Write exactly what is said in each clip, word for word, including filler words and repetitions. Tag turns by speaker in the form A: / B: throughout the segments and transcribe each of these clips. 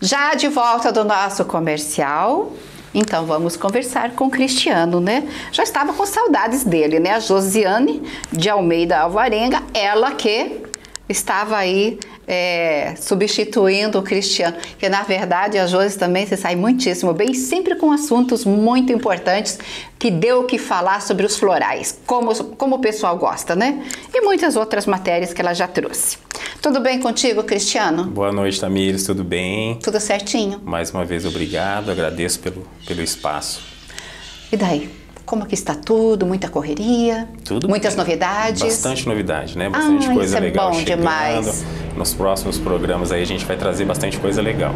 A: Já de volta do nosso comercial, então vamos conversar com o Cristiano, né? Já estava com saudades dele, né? A Josiane de Almeida Alvarenga, ela que estava aí é, substituindo o Cristiano, que na verdade a Josi também se sai muitíssimo bem, sempre com assuntos muito importantes, que deu o que falar sobre os florais, como, como o pessoal gosta, né? E muitas outras matérias que ela já trouxe. Tudo bem contigo, Cristiano?
B: Boa noite, Tamires, tudo bem?
A: Tudo certinho?
B: Mais uma vez, obrigado, agradeço pelo, pelo espaço.
A: E daí? Como que está tudo? Muita correria?
B: Tudo
A: Muitas
B: bem.
A: Novidades?
B: Bastante novidade, né? Bastante
A: ah,
B: coisa
A: isso é
B: legal
A: bom
B: chegando.
A: Demais.
B: Nos próximos programas aí a gente vai trazer bastante coisa legal.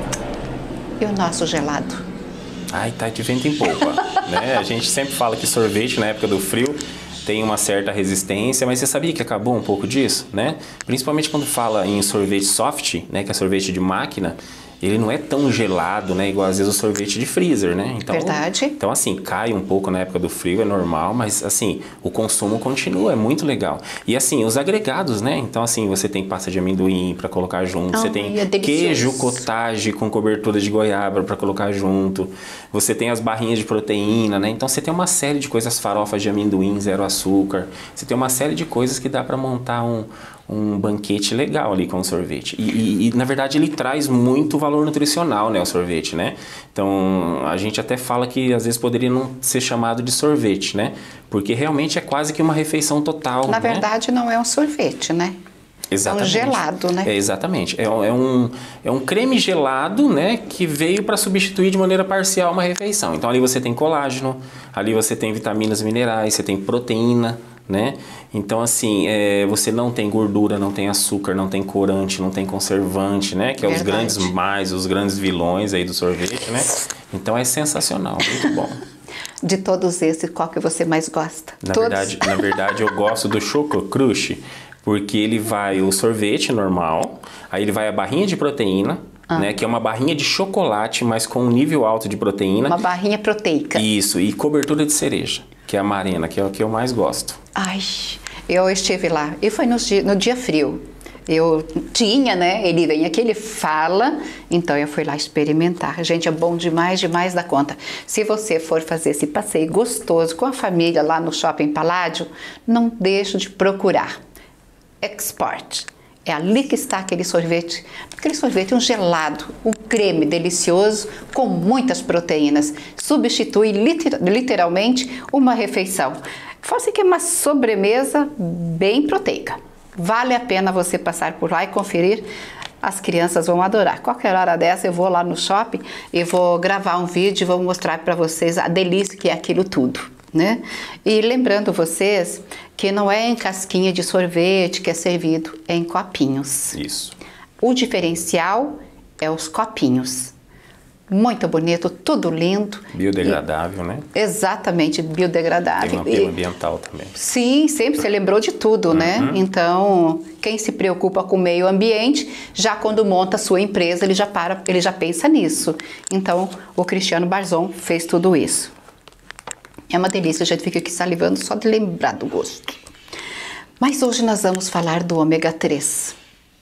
A: E o nosso gelado?
B: Ai, tá de vento em polpa, né? A gente sempre fala que sorvete na época do frio tem uma certa resistência, mas você sabia que acabou um pouco disso, né? Principalmente quando fala em sorvete soft, né? Que é sorvete de máquina. Ele não é tão gelado, né? Igual às vezes o sorvete de freezer, né? Então,
A: Verdade.
B: Então, assim, cai um pouco na época do frio, é normal, mas, assim, o consumo continua, é muito legal. E, assim, os agregados, né? Então, assim, você tem pasta de amendoim para colocar junto,
A: oh,
B: você tem
A: é
B: queijo cottage com cobertura de goiaba para colocar junto, você tem as barrinhas de proteína, né? Então, você tem uma série de coisas, farofas de amendoim, zero açúcar, você tem uma série de coisas que dá para montar um... um banquete legal ali com o sorvete. E, e, e, na verdade, ele traz muito valor nutricional, né, o sorvete, né? Então, a gente até fala que, às vezes, poderia não ser chamado de sorvete, né? Porque, realmente, é quase que uma refeição total,
A: Na
B: né?
A: verdade, não é um sorvete, né?
B: Exatamente.
A: É um gelado, né?
B: É, exatamente. É, é, um, é um creme gelado, né, que veio para substituir de maneira parcial uma refeição. Então, ali você tem colágeno, ali você tem vitaminas minerais, você tem proteína, né? Então, assim, é, você não tem gordura, não tem açúcar, não tem corante, não tem conservante, né? Que é os grandes mais, os grandes vilões aí do sorvete, né? Então, é sensacional, muito bom.
A: De todos esses, qual que você mais gosta?
B: Na
A: todos?
B: verdade, na verdade, eu gosto do Choco Crush, porque ele vai o sorvete normal, aí ele vai a barrinha de proteína, ah. né? Que é uma barrinha de chocolate, mas com um nível alto de proteína.
A: Uma barrinha proteica.
B: Isso, e cobertura de cereja, que é a Marena, que é o que eu mais gosto.
A: Ai, eu estive lá, e foi no dia, no dia frio. Eu tinha, né? Ele vem aqui, ele fala, então eu fui lá experimentar. Gente, é bom demais, demais da conta. Se você for fazer esse passeio gostoso com a família lá no Shopping Paládio, não deixe de procurar. Export. É ali que está aquele sorvete. Aquele sorvete é um gelado, um creme delicioso com muitas proteínas. Substitui liter, literalmente uma refeição. Fala assim que é uma sobremesa bem proteica. Vale a pena você passar por lá e conferir. As crianças vão adorar. Qualquer hora dessa eu vou lá no shopping e vou gravar um vídeo e vou mostrar para vocês a delícia que é aquilo tudo, né? E lembrando vocês que não é em casquinha de sorvete que é servido, é em copinhos.
B: Isso.
A: O diferencial é os copinhos. Muito bonito, tudo lindo.
B: Biodegradável, e, né?
A: Exatamente, biodegradável.
B: Tem um apelo ambiental também.
A: Sim, sempre você lembrou de tudo, uhum. né? Então, quem se preocupa com o meio ambiente, já quando monta a sua empresa, ele já, para, ele já pensa nisso. Então, o Cristiano Barzon fez tudo isso. É uma delícia, a gente fica aqui salivando só de lembrar do gosto. Mas hoje nós vamos falar do ômega três.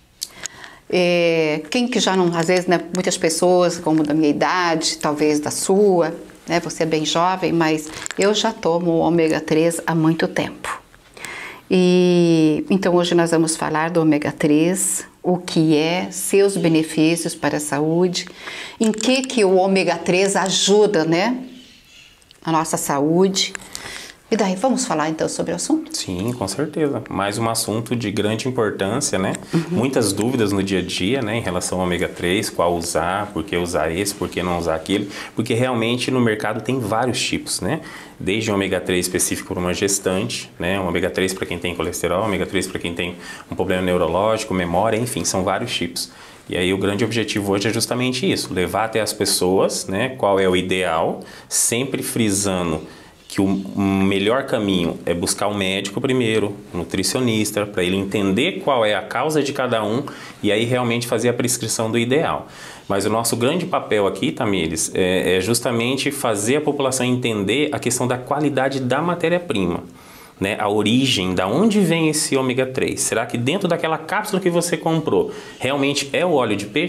A: É, quem que já não, às vezes, né, muitas pessoas, como da minha idade, talvez da sua, né, você é bem jovem, mas eu já tomo ômega três há muito tempo. E então hoje nós vamos falar do ômega três, o que é, seus benefícios para a saúde, em que que o ômega três ajuda, né, a nossa saúde. E daí, vamos falar então sobre o assunto?
B: Sim, com certeza. Mais um assunto de grande importância, né? Uhum. Muitas dúvidas no dia a dia, né? Em relação ao ômega três, qual usar, por que usar esse, por que não usar aquele. Porque realmente no mercado tem vários tipos, né? Desde o ômega três específico para uma gestante, né? O ômega três para quem tem colesterol, ômega três para quem tem um problema neurológico, memória, enfim, são vários tipos. E aí o grande objetivo hoje é justamente isso, levar até as pessoas, né? Qual é o ideal, sempre frisando que o melhor caminho é buscar um médico primeiro, um nutricionista, para ele entender qual é a causa de cada um e aí realmente fazer a prescrição do ideal. Mas o nosso grande papel aqui, Tamires, é, é justamente fazer a população entender a questão da qualidade da matéria-prima, né? A origem, da onde vem esse ômega três. Será que dentro daquela cápsula que você comprou realmente é o óleo de peixe?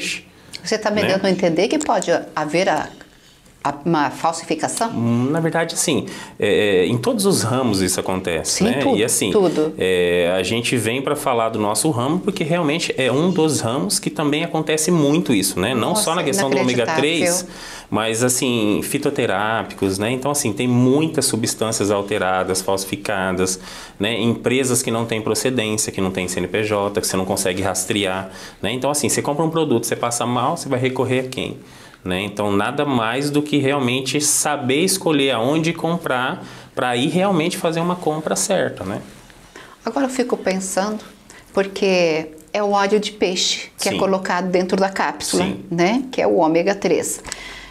A: Você está me
B: né?
A: dando a entender que pode haver a, a, uma falsificação?
B: Na verdade, assim, é, em todos os ramos isso acontece,
A: Sim,
B: né?
A: tudo,
B: e assim,
A: tudo.
B: É, a gente vem para falar do nosso ramo porque realmente é um dos ramos que também acontece muito isso, né? Não
A: Nossa,
B: só na questão do ômega três, mas assim, fitoterápicos, né? Então, assim, tem muitas substâncias alteradas, falsificadas, né? Empresas que não têm procedência, que não têm C N P J, que você não consegue rastrear, né? Então, assim, você compra um produto, você passa mal, você vai recorrer a quem? Né? Então, nada mais do que realmente saber escolher aonde comprar para ir realmente fazer uma compra certa, né?
A: Agora eu fico pensando, porque é o óleo de peixe que
B: Sim.
A: é colocado dentro da cápsula,
B: Sim.
A: né? Que é o ômega três.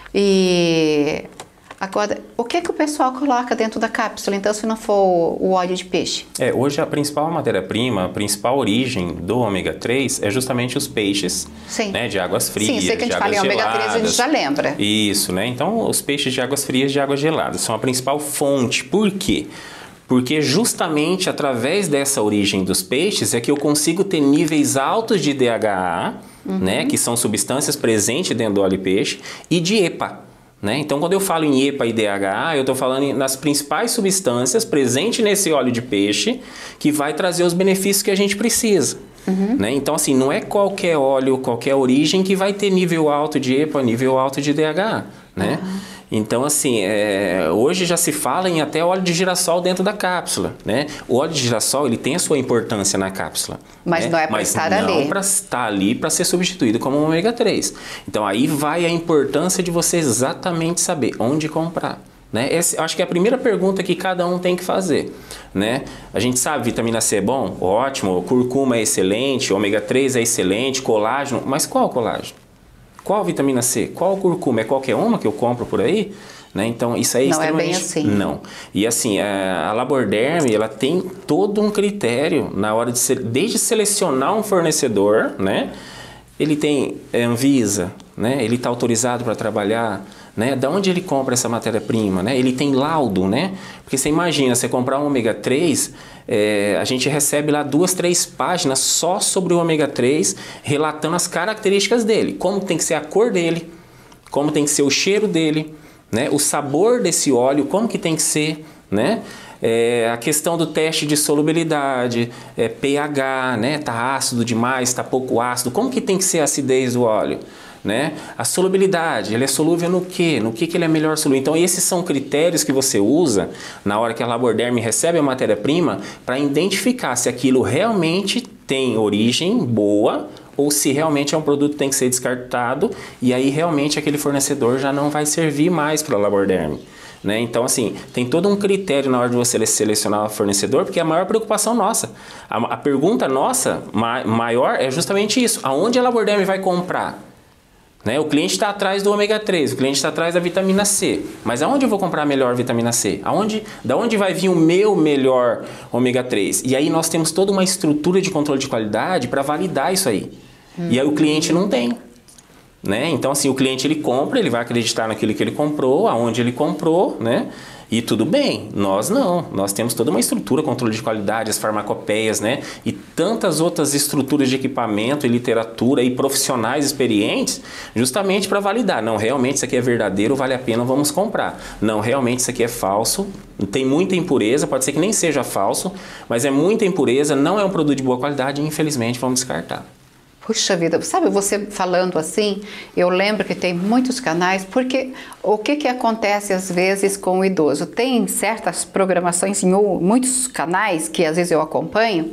A: E agora, o que que o pessoal coloca dentro da cápsula, então, se não for o óleo de peixe?
B: É, hoje a principal matéria-prima, a principal origem do ômega três é justamente os peixes,
A: Sim.
B: né, de águas frias,
A: Sim, sei que a gente
B: de
A: fala em
B: águas
A: ômega três, a gente
B: geladas.
A: já lembra.
B: Isso, né? Então, os peixes de águas frias e de águas geladas são a principal fonte. Por quê? Porque justamente através dessa origem dos peixes é que eu consigo ter níveis altos de D H A, uhum. né, que são substâncias presentes dentro do óleo de peixe, e de EPA. Né? Então, quando eu falo em EPA e D H A, eu estou falando nas principais substâncias presentes nesse óleo de peixe que vai trazer os benefícios que a gente precisa. Uhum. Né? Então, assim, não é qualquer óleo, qualquer origem que vai ter nível alto de EPA, nível alto de D H A. Né? Uhum. Então, assim, é, hoje já se fala em até óleo de girassol dentro da cápsula, né? O óleo de girassol, ele tem a sua importância na cápsula.
A: Mas
B: né?
A: não é para estar ali.
B: Mas não para estar ali para ser substituído como um ômega três. Então, aí vai a importância de você exatamente saber onde comprar. Né? Essa, acho que é a primeira pergunta que cada um tem que fazer. Né? A gente sabe, vitamina C é bom? Ótimo. Curcuma é excelente, ômega três é excelente, colágeno. Mas qual colágeno? Qual vitamina C? Qual curcuma? É qualquer uma que eu compro por aí? Né? Então, isso aí é
A: não
B: extremamente...
A: é bem assim.
B: Não. E assim, a Laborderm, ela tem todo um critério na hora de... Desde selecionar um fornecedor, né? Ele tem Anvisa, né? Ele está autorizado para trabalhar, né? Da onde ele compra essa matéria-prima, né? Ele tem laudo, né? Porque você imagina, você comprar um ômega três, é, a gente recebe lá duas, três páginas só sobre o ômega três, relatando as características dele, como tem que ser a cor dele, como tem que ser o cheiro dele, né? O sabor desse óleo, como que tem que ser, né? É, a questão do teste de solubilidade, é, pH, né? Tá ácido demais, tá pouco ácido, como que tem que ser a acidez do óleo? Né? A solubilidade, ele é solúvel no quê? No que, que ele é melhor solúvel? Então, esses são critérios que você usa na hora que a Laborderm recebe a matéria-prima para identificar se aquilo realmente tem origem boa ou se realmente é um produto que tem que ser descartado e aí realmente aquele fornecedor já não vai servir mais para a Laborderm. Né? Então, assim, tem todo um critério na hora de você selecionar o fornecedor, porque é a maior preocupação nossa. A, a pergunta nossa ma maior é justamente isso. Aonde a Laborderm vai comprar? Né? O cliente está atrás do ômega três, o cliente está atrás da vitamina C. Mas aonde eu vou comprar a melhor vitamina C? Aonde, da onde vai vir o meu melhor ômega três? E aí nós temos toda uma estrutura de controle de qualidade para validar isso aí. Hum. E aí o cliente não tem. Né? Então, assim, o cliente ele compra, ele vai acreditar naquilo que ele comprou, aonde ele comprou, né? E tudo bem, nós não. Nós temos toda uma estrutura, controle de qualidade, as farmacopeias, né? E tantas outras estruturas de equipamento e literatura e profissionais experientes justamente para validar. Não, realmente isso aqui é verdadeiro, vale a pena, vamos comprar. Não, realmente isso aqui é falso, tem muita impureza, pode ser que nem seja falso, mas é muita impureza, não é um produto de boa qualidade e infelizmente vamos descartar.
A: Puxa vida, sabe, você falando assim, eu lembro que tem muitos canais, porque o que que acontece às vezes com o idoso? Tem certas programações em muitos canais, que às vezes eu acompanho,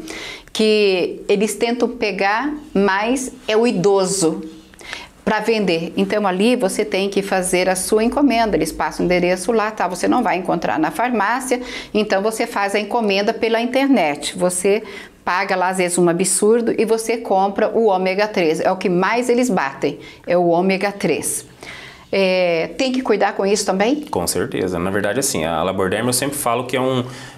A: que eles tentam pegar mais é o idoso para vender. Então ali você tem que fazer a sua encomenda, eles passam o endereço lá, tá? Você não vai encontrar na farmácia, então você faz a encomenda pela internet, você paga lá às vezes um absurdo e você compra o ômega três, é o que mais eles batem, é o ômega três. É, tem que cuidar com isso também?
B: Com certeza. Na verdade, assim, a Laborderm eu sempre falo que é um,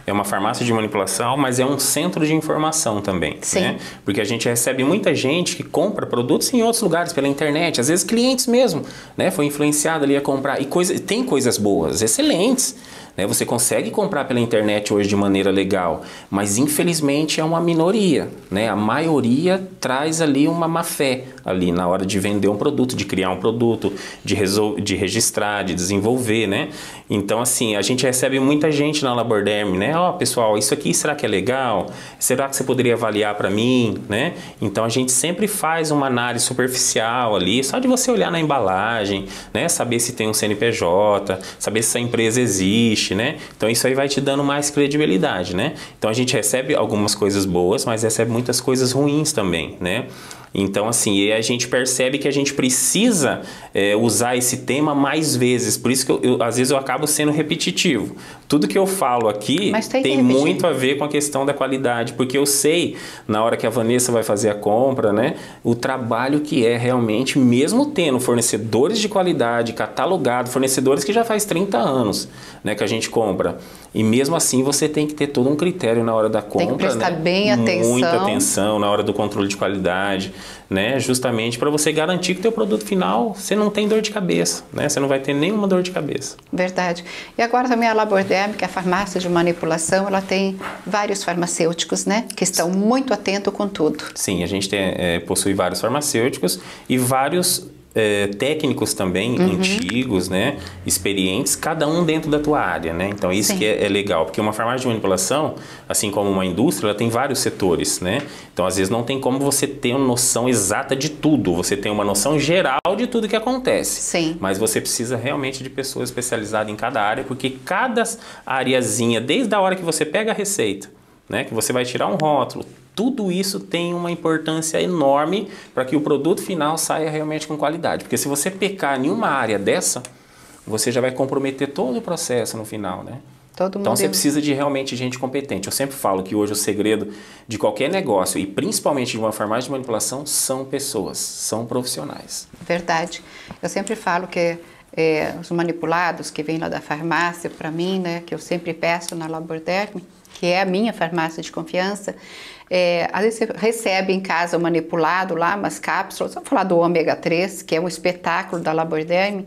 B: é uma farmácia de manipulação, mas é um centro de informação também,
A: Sim.
B: né? Porque a gente recebe muita gente que compra produtos em outros lugares, pela internet, às vezes clientes mesmo, né? Foi influenciado ali a comprar, e coisa, tem coisas boas, excelentes, né? Você consegue comprar pela internet hoje de maneira legal, mas infelizmente é uma minoria, né? A maioria traz ali uma má fé ali na hora de vender um produto, de criar um produto, de, resol de registrar, de desenvolver, né? Então, assim, a gente recebe muita gente na Laborderm, né? Ó, oh, pessoal, isso aqui será que é legal? Será que você poderia avaliar para mim, né? Então, a gente sempre faz uma análise superficial ali, só de você olhar na embalagem, né? Saber se tem um C N P J, saber se a empresa existe, né? Então, isso aí vai te dando mais credibilidade, né? Então, a gente recebe algumas coisas boas, mas recebe muitas coisas ruins também, né? Então, assim, e a gente percebe que a gente precisa é, usar esse tema mais vezes. Por isso que, eu, eu, às vezes, eu acabo sendo repetitivo. Tudo que eu falo aqui tem, tem muito a ver com a questão da qualidade. Porque eu sei, na hora que a Vanessa vai fazer a compra, né, o trabalho que é realmente, mesmo tendo fornecedores de qualidade, catalogado, fornecedores que já faz trinta anos, né, que a gente compra. E mesmo assim, você tem que ter todo um critério na hora da compra.
A: Tem que prestar, né, bem
B: muita
A: atenção.
B: Muita atenção na hora do controle de qualidade, né? Justamente para você garantir que o teu produto final, você não tem dor de cabeça, né? Você não vai ter nenhuma dor de cabeça.
A: Verdade. E agora também a Laborderm, que é a farmácia de manipulação, ela tem vários farmacêuticos, né? Que estão muito atentos com tudo.
B: Sim, a gente tem, é, possui vários farmacêuticos e vários É, técnicos também, uhum, antigos, né, experientes, cada um dentro da tua área, né? Então isso Sim. que é, é legal, porque uma farmácia de manipulação, assim como uma indústria, ela tem vários setores, né? Então às vezes não tem como você ter uma noção exata de tudo, você tem uma noção geral de tudo que acontece.
A: Sim.
B: Mas você precisa realmente de pessoas especializadas em cada área, porque cada areazinha, desde a hora que você pega a receita, né, que você vai tirar um rótulo, tudo isso tem uma importância enorme para que o produto final saia realmente com qualidade. Porque se você pecar em uma área dessa, você já vai comprometer todo o processo no final, né?
A: Todo
B: então
A: mundo
B: você precisa de realmente gente competente. Eu sempre falo que hoje o segredo de qualquer negócio, e principalmente de uma farmácia de manipulação, são pessoas, são profissionais.
A: Verdade. Eu sempre falo que é, os manipulados que vêm lá da farmácia, para mim, né, que eu sempre peço na Laborderm, que é a minha farmácia de confiança, é, às vezes você recebe em casa o manipulado lá, umas cápsulas, vamos falar do ômega três, que é um espetáculo da Laborderm,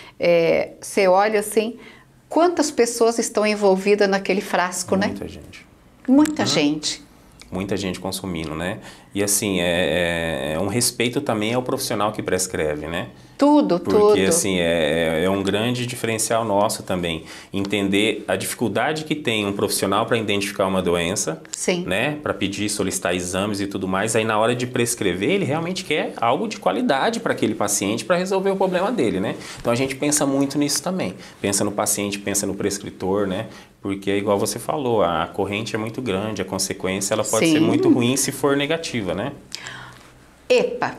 A: é, você olha assim, quantas pessoas estão envolvidas naquele frasco,
B: Muita
A: né?
B: Muita gente.
A: Muita
B: hum.
A: gente.
B: Muita gente consumindo, né? E assim, é, é um respeito também ao profissional que prescreve, né?
A: Tudo,
B: Porque,
A: tudo.
B: Porque assim, é, é um grande diferencial nosso também. Entender a dificuldade que tem um profissional para identificar uma doença,
A: Sim.
B: né? Para pedir, solicitar exames e tudo mais. Aí na hora de prescrever, ele realmente quer algo de qualidade para aquele paciente para resolver o problema dele, né? Então a gente pensa muito nisso também. Pensa no paciente, pensa no prescritor, né? Porque, igual você falou, a corrente é muito grande, a consequência ela pode
A: Sim.
B: ser muito ruim se for negativa, né?
A: EPA,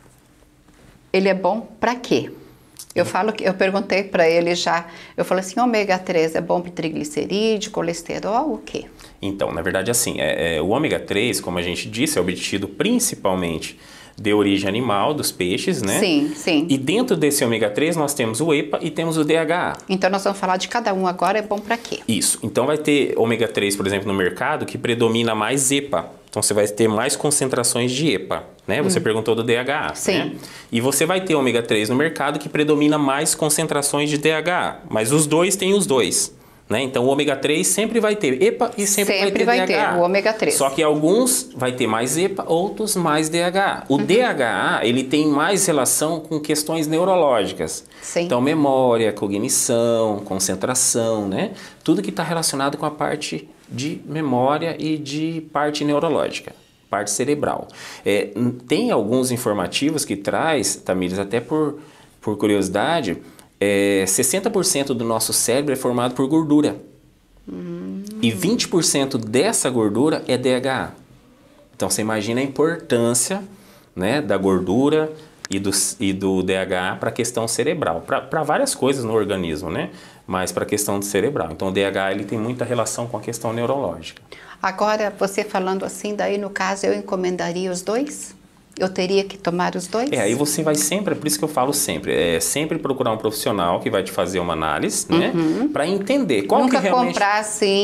A: ele é bom para quê? Eu falo que eu perguntei para ele já, eu falei assim, ômega três é bom para triglicerídeo, colesterol, o quê?
B: Então, na verdade, assim, é, é, o ômega três, como a gente disse, é obtido principalmente de origem animal, dos peixes, né?
A: Sim, sim.
B: E dentro desse ômega três nós temos o EPA e temos o D H A.
A: Então nós vamos falar de cada um agora, é bom para quê?
B: Isso. Então vai ter ômega três, por exemplo, no mercado que predomina mais EPA. Então você vai ter mais concentrações de EPA, né? Você hum. perguntou do D H A,
A: Sim.
B: né? E você vai ter ômega três no mercado que predomina mais concentrações de D H A. Mas os dois têm os dois. Né? Então o ômega três sempre vai ter EPA e sempre,
A: sempre
B: vai ter
A: vai
B: D H A.
A: Ter o ômega três.
B: Só que alguns vai ter mais EPA, outros mais D H A. O uhum. D H A, ele tem mais relação com questões neurológicas.
A: Sim.
B: Então memória, cognição, concentração, né? Tudo que está relacionado com a parte de memória e de parte neurológica, parte cerebral. É, tem alguns informativos que traz, Tamires, até por, por curiosidade, É, sessenta por cento do nosso cérebro é formado por gordura. Hum. E vinte por cento dessa gordura é D H A. Então você imagina a importância, né, da gordura e do, e do D H A para a questão cerebral. Para várias coisas no organismo, né? Mas para a questão cerebral. Então o D H A ele tem muita relação com a questão neurológica.
A: Agora, você falando assim, daí no caso eu encomendaria os dois? Eu teria que tomar os dois?
B: É, aí você vai sempre, é por isso que eu falo sempre, é sempre procurar um profissional que vai te fazer uma análise, né? Uhum. Para entender qual
A: Nunca
B: que realmente...
A: comprar assim...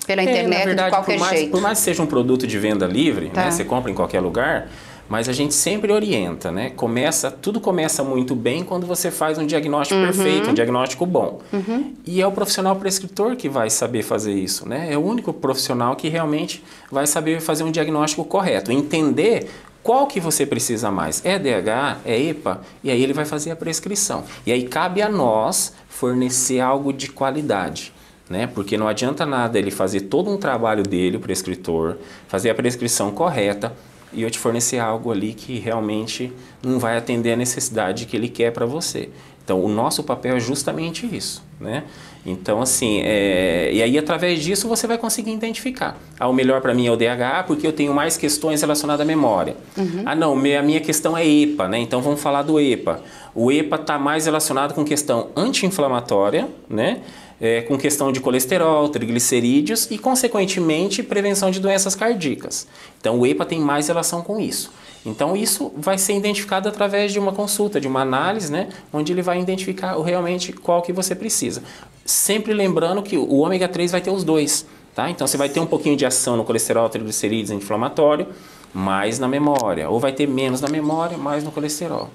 A: pela
B: é,
A: internet,
B: na verdade,
A: de qualquer
B: por mais,
A: jeito.
B: Por mais que seja um produto de venda livre,
A: Tá.
B: né? Você compra em qualquer lugar, mas a gente sempre orienta, né? Começa, tudo começa muito bem quando você faz um diagnóstico
A: Uhum.
B: perfeito, um diagnóstico bom.
A: Uhum.
B: E é o profissional prescritor que vai saber fazer isso, né? É o único profissional que realmente vai saber fazer um diagnóstico correto, entender qual que você precisa mais. É D H A? É EPA? E aí ele vai fazer a prescrição. E aí cabe a nós fornecer algo de qualidade, né? Porque não adianta nada ele fazer todo um trabalho dele, o prescritor, fazer a prescrição correta, e eu te fornecer algo ali que realmente não vai atender a necessidade que ele quer para você. Então, o nosso papel é justamente isso, né? Então, assim, é... e aí através disso você vai conseguir identificar. Ah, o melhor para mim é o D H A porque eu tenho mais questões relacionadas à memória. Uhum. Ah, não, a minha questão é EPA, né? Então, vamos falar do EPA. O EPA está mais relacionado com questão anti-inflamatória, né? É, com questão de colesterol, triglicerídeos e, consequentemente, prevenção de doenças cardíacas. Então, o EPA tem mais relação com isso. Então, isso vai ser identificado através de uma consulta, de uma análise, né? Onde ele vai identificar realmente qual que você precisa. Sempre lembrando que o ômega três vai ter os dois, tá? Então, você vai ter um pouquinho de ação no colesterol, triglicerídeos, anti-inflamatório, mais na memória. Ou vai ter menos na memória, mais no colesterol.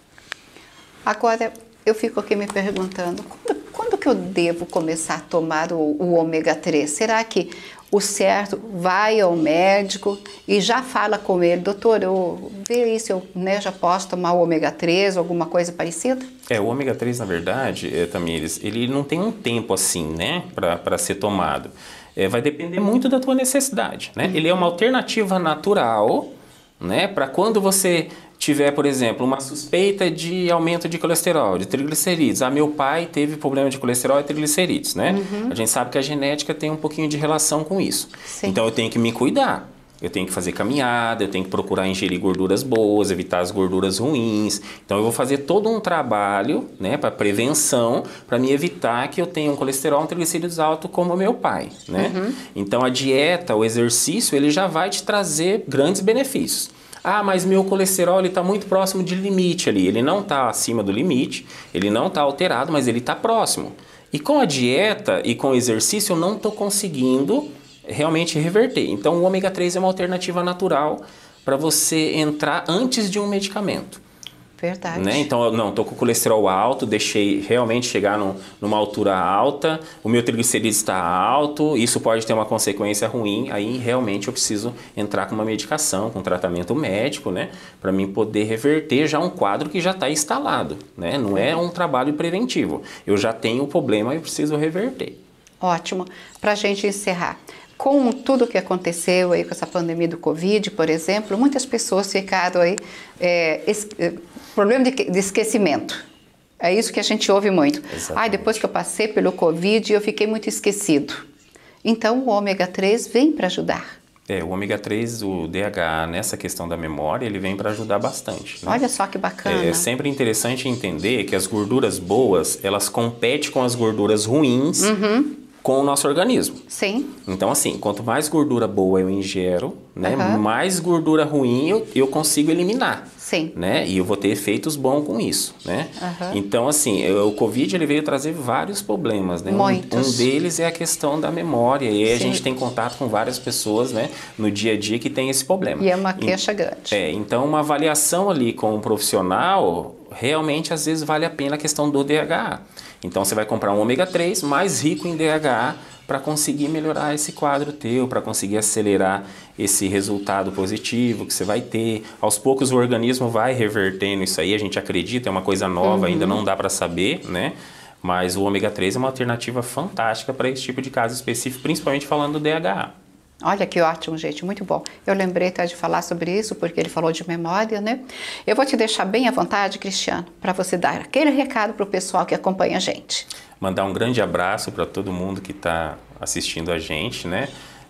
A: Agora, eu fico aqui me perguntando, quando, quando que eu devo começar a tomar o, o ômega três? Será que o certo vai ao médico e já fala com ele, doutor, eu vê aí se eu né, já posso tomar o ômega três ou alguma coisa parecida?
B: É, o ômega três, na verdade, é, Tamires, ele não tem um tempo assim, né, para ser tomado. É, vai depender muito da tua necessidade, né? Ele é uma alternativa natural, né, para quando você tiver, por exemplo, uma suspeita de aumento de colesterol, de triglicerídeos. Ah, meu pai teve problema de colesterol e triglicerídeos, né? Uhum. A gente sabe que a genética tem um pouquinho de relação com isso. Sim. Então, eu tenho que me cuidar. Eu tenho que fazer caminhada, eu tenho que procurar ingerir gorduras boas, evitar as gorduras ruins. Então, eu vou fazer todo um trabalho, né, para prevenção, para me evitar que eu tenha um colesterol e um triglicerídeos alto como o meu pai, né? Uhum. Então, a dieta, o exercício, ele já vai te trazer grandes benefícios. Ah, mas meu colesterol está muito próximo de limite ali. Ele não está acima do limite, ele não está alterado, mas ele está próximo. E com a dieta e com o exercício eu não estou conseguindo realmente reverter. Então o ômega três é uma alternativa natural para você entrar antes de um medicamento.
A: Verdade.
B: Né? Então, eu não, estou com o colesterol alto, deixei realmente chegar no, numa altura alta, o meu triglicerídeos está alto, isso pode ter uma consequência ruim, aí realmente eu preciso entrar com uma medicação, com um tratamento médico, né? Para mim poder reverter já um quadro que já está instalado, né? Não é um trabalho preventivo, eu já tenho o problema e preciso reverter.
A: Ótimo. Para a gente encerrar, com tudo o que aconteceu aí com essa pandemia do Covid, por exemplo, muitas pessoas ficaram aí, é, es, é, problema de, de esquecimento. É isso que a gente ouve muito. Ah, depois que eu passei pelo Covid, eu fiquei muito esquecido. Então, o ômega três vem para ajudar.
B: É, o ômega três, o D H A, nessa questão da memória, ele vem para ajudar bastante. Né?
A: Olha só que bacana.
B: É, é sempre interessante entender que as gorduras boas, elas competem com as gorduras ruins, uhum, com o nosso organismo.
A: Sim.
B: Então, assim, quanto mais gordura boa eu ingero, né,
A: uhum,
B: mais gordura ruim eu, eu consigo eliminar.
A: Sim.
B: Né? E eu vou ter efeitos bons com isso, né?
A: Uhum.
B: Então, assim, o Covid ele veio trazer vários problemas, né?
A: Muitos.
B: Um, um deles é a questão da memória. E aí a gente tem contato com várias pessoas, né, no dia a dia que tem esse problema.
A: E é uma queixa grande.
B: É, então uma avaliação ali com um profissional, realmente às vezes vale a pena a questão do D H A. Então você vai comprar um ômega três mais rico em D H A para conseguir melhorar esse quadro teu, para conseguir acelerar esse resultado positivo que você vai ter. Aos poucos o organismo vai revertendo isso aí, a gente acredita, é uma coisa nova, uhum, ainda não dá para saber, né? Mas o ômega três é uma alternativa fantástica para esse tipo de caso específico, principalmente falando do D H A.
A: Olha que ótimo, gente, muito bom. Eu lembrei até de falar sobre isso, porque ele falou de memória, né? Eu vou te deixar bem à vontade, Cristiano, para você dar aquele recado para o pessoal que acompanha a gente.
B: Mandar um grande abraço para todo mundo que está assistindo a gente, né?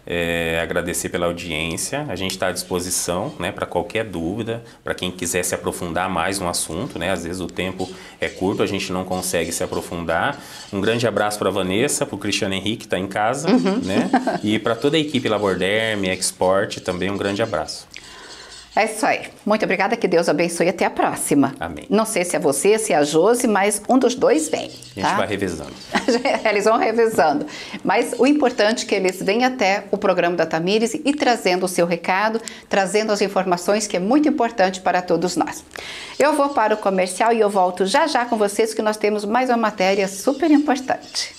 B: É, agradecer pela audiência, a gente está à disposição, né, para qualquer dúvida, para quem quiser se aprofundar mais no assunto, né, às vezes o tempo é curto, a gente não consegue se aprofundar. Um grande abraço para a Vanessa, para o Cristiano Henrique que está em casa, uhum, né, e para toda a equipe Laborderm, Export, também um grande abraço.
A: É isso aí. Muito obrigada, que Deus abençoe. Até a próxima.
B: Amém.
A: Não sei se é você, se é a Josi, mas um dos dois vem.
B: A gente
A: tá?
B: vai revezando.
A: Eles vão revezando. Mas o importante é que eles venham até o programa da Tamires e trazendo o seu recado, trazendo as informações, que é muito importante para todos nós. Eu vou para o comercial e eu volto já já com vocês, que nós temos mais uma matéria super importante.